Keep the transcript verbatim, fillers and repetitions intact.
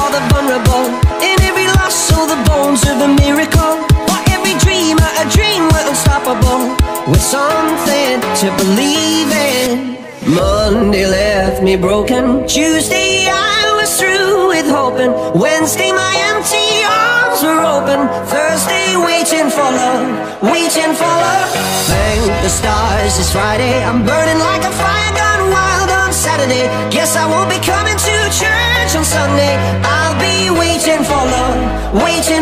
for the vulnerable. In every loss, so the bones of a miracle. For every dreamer, a dream was unstoppable. With something to believe in. Monday left me broken. Tuesday I was through with hoping. Wednesday my empty arms were open. Thursday waiting for love, waiting for love. Thank the stars it's Friday. I'm burning like a fire gone wild on Saturday. Guess I won't be coming to church on Sunday. I'll be waiting for love, waiting